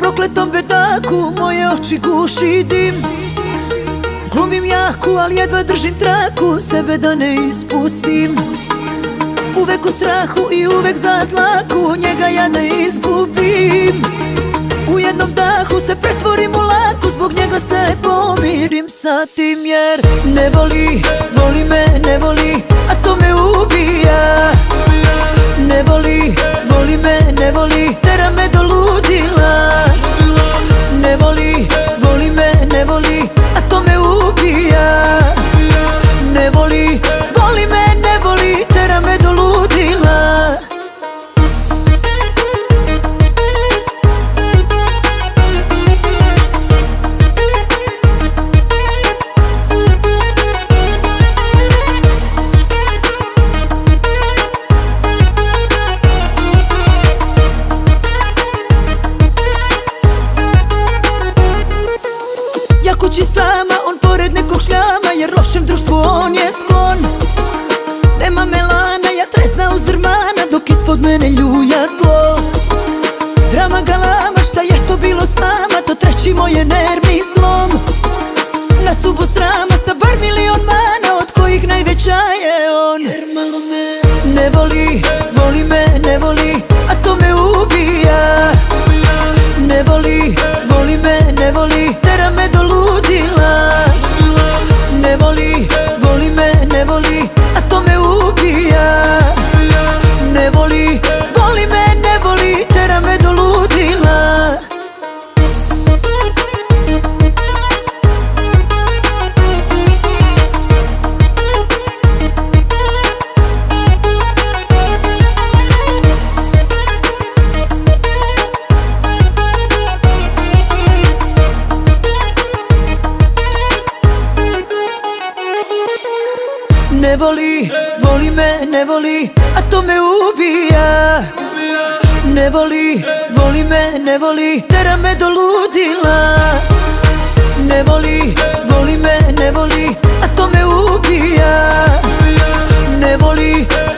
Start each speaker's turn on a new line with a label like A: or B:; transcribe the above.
A: prokletom bedaku moje oči guši dim. Glumim jaku, ali jedva držim traku, sebe da ne ispustim. Uvek u strahu i uvek za dlaku, njega ja ne izgubim. U jednom dahu se pretvorim u laku, zbog njega se pomirim sa tim. Jer ne voli, voli me, ne voli, a to me ubija. Ne voli, voli me, ne voli, tera me do ludila. Ne voli, voli me, ne voli, a to me ubija. Ne voli, voli me, ne voli, tera me do ludila. Kući sama, on pored nekog šljama, jer lošem društvu on je sklon. Nema melana, ja trezna uzdrmana, dok ispod mene ljulja tlo. Drama galama, šta je to bilo s nama, to treći moj je nervni slom. Na subu srama sa bar milion mana, od kojih najveća je on. Jer malo me ne voli, voli me, ne voli, a to me ubija. Ne voli, voli me, ne voli, tera me do ludila. Ne voli, voli me, ne voli, a to me ubija. Ne voli, voli me, ne voli, tera me do ludila. Ne voli, voli me, ne voli, a to me ubija. Ne voli, voli me, ne voli, tera me do ludila. Ne voli, voli me, ne voli, a to me ubija. Ne voli,